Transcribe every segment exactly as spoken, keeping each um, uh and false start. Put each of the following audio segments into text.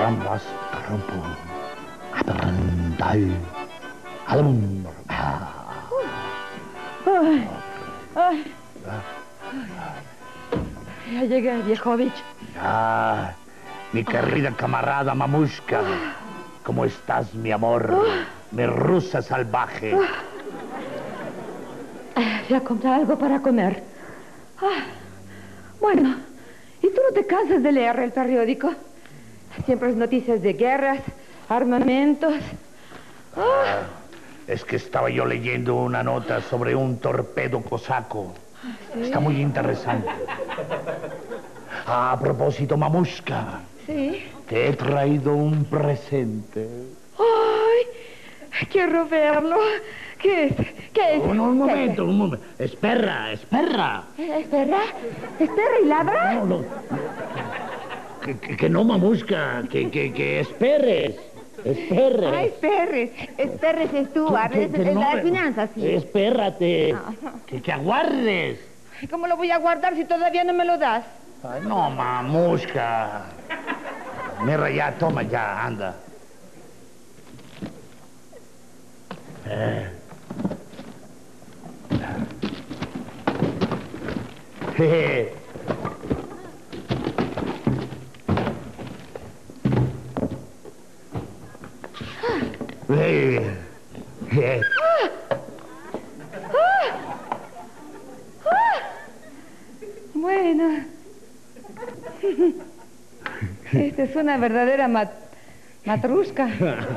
Rambas, Tarumpu, Atarandai, Alum. Ay, ay. Ya llegué, Viejovich. Ah, mi querida camarada Mamushka. ¿Cómo estás, mi amor? Mi rusa salvaje. Fui a comprar algo para comer. Ah, bueno, ¿y tú no te cansas de leer el periódico? Siempre es noticias de guerras, armamentos. Ah, es que estaba yo leyendo una nota sobre un torpedo cosaco. ¿Sí? Está muy interesante. Ah, a propósito, Mamushka. Sí. Te he traído un presente. ¡Ay! Quiero verlo. ¿Qué es? ¿Qué es? Un, un momento, un momento. Espera, espera. ¿Espera? ¿Espera y ladra? No, no. Que, que, que no, Mamushka. Que, que, que esperes. Esperes. Ay, esperes. Esperes es tú. A veces es la finanza, sí. Espérate. No. Que, que aguardes. ¿Cómo lo voy a guardar si todavía no me lo das? Ay, no, Mamushka. Mira, ya, toma ya, anda. Eh. Jeje. Eh. Eh. Bueno. Esta es una verdadera mat matrushka.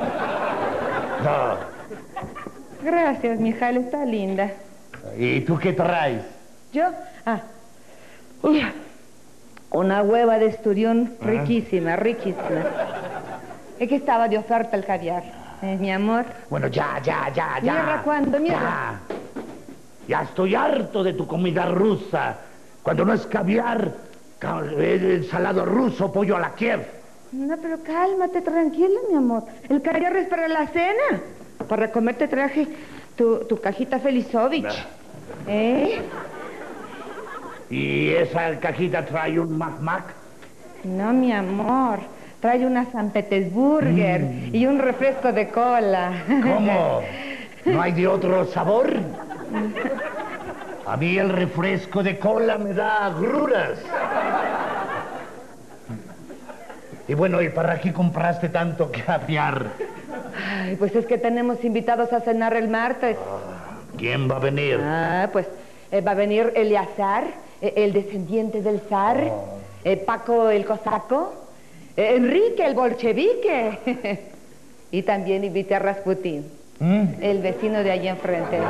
No. Gracias, Mijael, está linda. ¿Y tú qué traes? ¿Yo? Ah. Uf. Una hueva de esturión riquísima, riquísima. Es que estaba de oferta el caviar. ¿Eh, mi amor? Bueno, ya, ya, ya, ya. Mira cuándo, mira. Ya. Ya estoy harto de tu comida rusa. Cuando no es caviar, ensalado ruso, pollo a la Kiev. No, pero cálmate, tranquila, mi amor. El caviar es para la cena. Para comer te traje tu, tu cajita Felizovich. Nah. ¿Eh? ¿Y esa cajita trae un Mac Mac? No, mi amor. Trae una San Petersburger mm. y un refresco de cola. ¿Cómo? ¿No hay de otro sabor? A mí el refresco de cola me da agruras. Y bueno, ¿y para qué compraste tanto caviar? Ay, pues es que tenemos invitados a cenar el martes. ¿Quién va a venir? Ah, pues eh, va a venir Eleazar, eh, el descendiente del zar, oh. eh, Paco el cosaco, eh, Enrique el bolchevique. Y también invité a Rasputín, ¿Mm? el vecino de allí enfrente.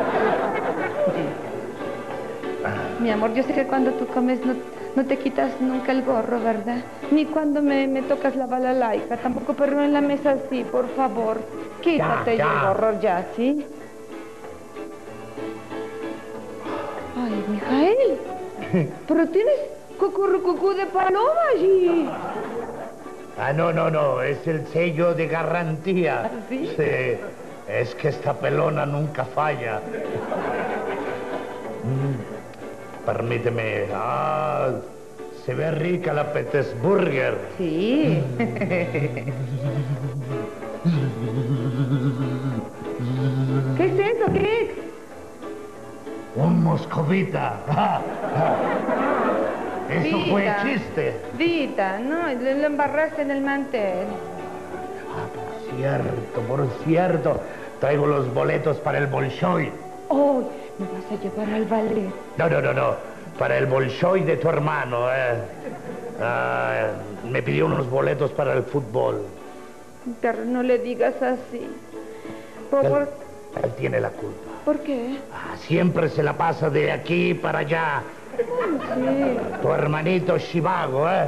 Mi amor, yo sé que cuando tú comes no, no te quitas nunca el gorro, ¿verdad? Ni cuando me, me tocas la balalaica, tampoco, pero no en la mesa así, por favor. Quítate ya, ya. el gorro ya, ¿sí? Ay, Mijael, pero tienes cucurrucucú de paloma allí. Ah, no, no, no, es el sello de garantía. ¿Sí? Sí, es que esta pelona nunca falla. Mm. Permíteme. Ah, se ve rica la Petersburger. Sí. ¿Qué es eso? ¿Qué es? Un moscovita. Eso Vita, fue chiste. Vita, no, lo embarraste en el mantel. Ah, por cierto, por cierto. Traigo los boletos para el Bolshoi. Oh, ¿me vas a llevar al ballet? No, no, no, no. Para el Bolshoi de tu hermano, eh. Ah, me pidió unos boletos para el fútbol. Pero no le digas así. Por, él, por... él tiene la culpa. ¿Por qué? Ah, siempre se la pasa de aquí para allá. Sí. Tu hermanito Shivago, ¿eh?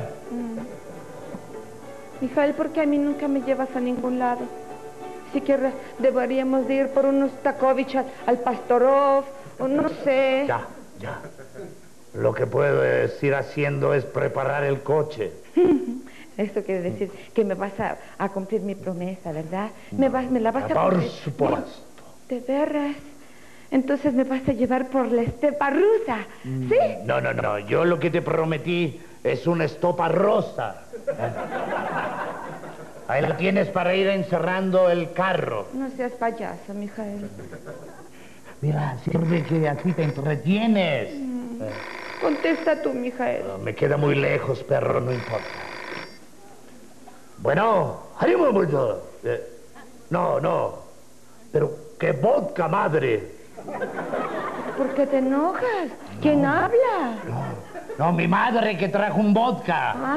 Mm. Mijael, ¿por qué a mí nunca me llevas a ningún lado? Siquiera deberíamos de ir por unos Takovich al, al Pastorov, o no sé. Ya, ya. Lo que puedes ir haciendo es preparar el coche. Esto quiere decir que me vas a, a cumplir mi promesa, ¿verdad? Me, vas, me la vas a Por cumplir. supuesto. ¿De veras? Entonces me vas a llevar por la estepa rusa, ¿sí? No, no, no. Yo lo que te prometí es una estopa rosa. Ahí la tienes para ir encerrando el carro. No seas payaso, Mijael. Mira, sirve que así te entretienes. Mm. Eh. Contesta tú, Mijael. No, me queda muy lejos, perro, no importa. Bueno, eh, no, no. Pero qué vodka, madre. ¿Por qué te enojas? ¿Quién no, habla? No, no, mi madre que trajo un vodka. Ah.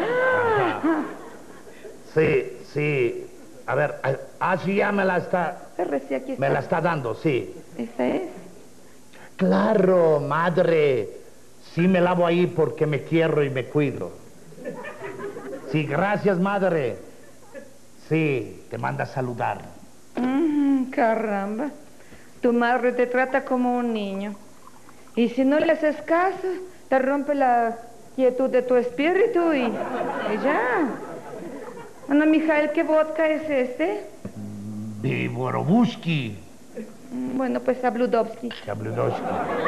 Sí, sí. A ver, ah, sí, ya me la está... Sí, aquí está. Me la está dando, sí. ¿Esa es? Claro, madre. Sí me lavo ahí porque me quiero y me cuido. Sí, gracias, madre. Sí, te manda a saludar. Mm, caramba. Tu madre te trata como un niño. Y si no le haces caso, te rompe la quietud de tu espíritu y, y ya. Bueno, Mijael, ¿qué vodka es este? Viborobuski. Bueno, pues a Bludovsky. A Bludovsky.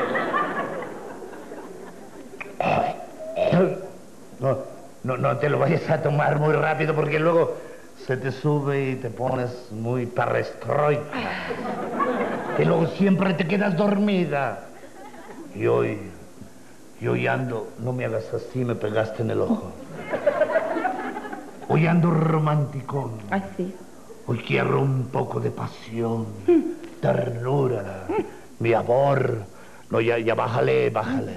No, no, no te lo vayas a tomar muy rápido porque luego se te sube y te pones muy parrestroica. Y luego siempre te quedas dormida. Y hoy, y hoy ando, no me hagas así, me pegaste en el ojo. Hoy ando romántico. Ay, sí. Hoy quiero un poco de pasión, ternura, mi amor. No, ya, ya bájale, bájale.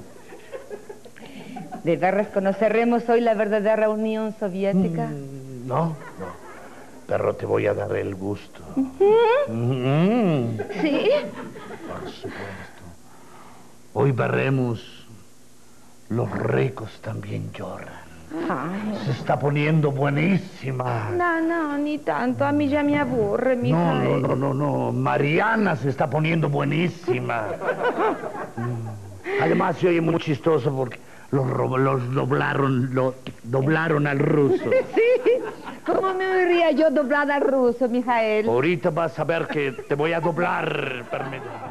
¿De veras conoceremos hoy la verdadera Unión Soviética? Mm, no, no. Pero te voy a dar el gusto. Uh-huh. Mm. ¿Sí? Por supuesto. Hoy veremos, los ricos también lloran. Ay. Se está poniendo buenísima. No, no, ni tanto. A mí ya me aburre, mi No, hija. no, no, no, no. Mariana se está poniendo buenísima. Además, se oye muy chistoso porque los, los doblaron, lo, doblaron al ruso. Sí. ¿Cómo me oiría yo doblar al ruso, Mijael? Ahorita vas a ver que te voy a doblar, permíteme.